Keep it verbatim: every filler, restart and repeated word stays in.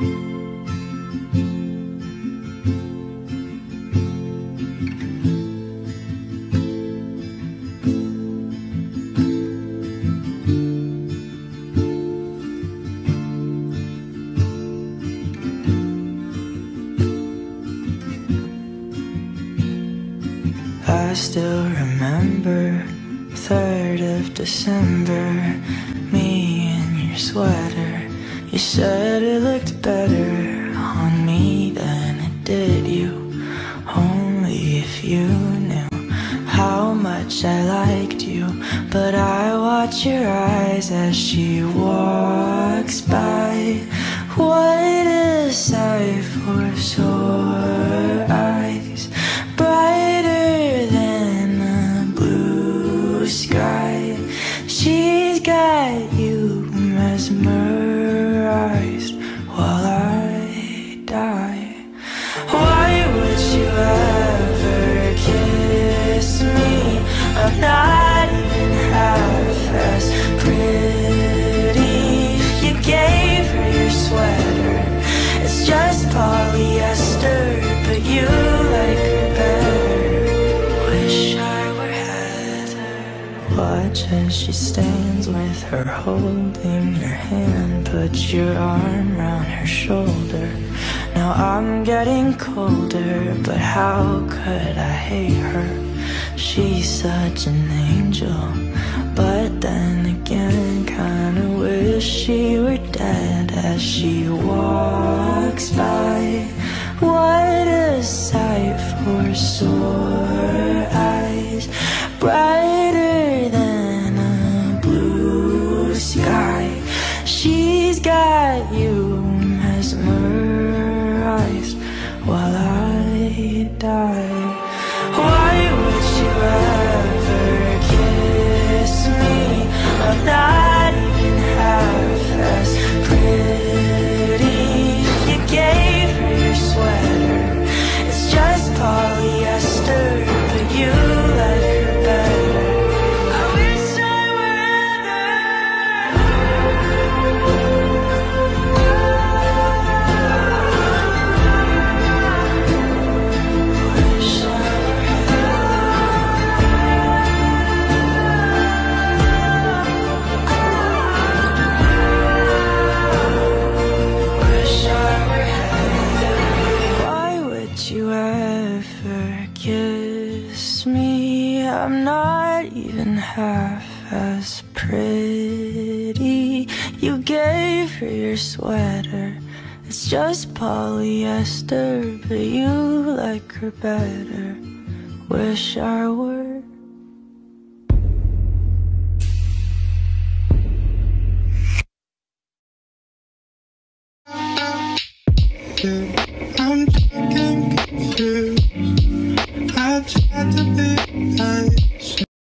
I still remember third of December, me in your sweater. You said it looked better on me than it did you. Only if you knew how much I liked you. But I watch your eyes as she walks by. What a sight for sore eyes, brighter than the blue sky. She's got you mesmerized while I die. Why would you ever kiss me? I'm not even half as pretty. You gave her your sweater, it's just polyester, but you like her better. Wish I were Heather. Watch as she stands with her holding your hand, put your arm round her shoulder. Now I'm getting colder, but how could I hate her? She's such an angel, but then again kinda wish she were dead as she walks by. What a sight for sore eyes, brighter than a blue sky. She's got you mesmerized while I die. Why would you ever kiss me? I'm not even half as pretty. You gave her your sweater, it's just polyester, but you like her better. I wish I were Heather. Wish I were Wish I were Heather. Why would you ever kiss me? I'm not even half as pretty. You gave her your sweater, it's just polyester, but you like her better. Wish I were. I'm getting confused. I tried to be nice.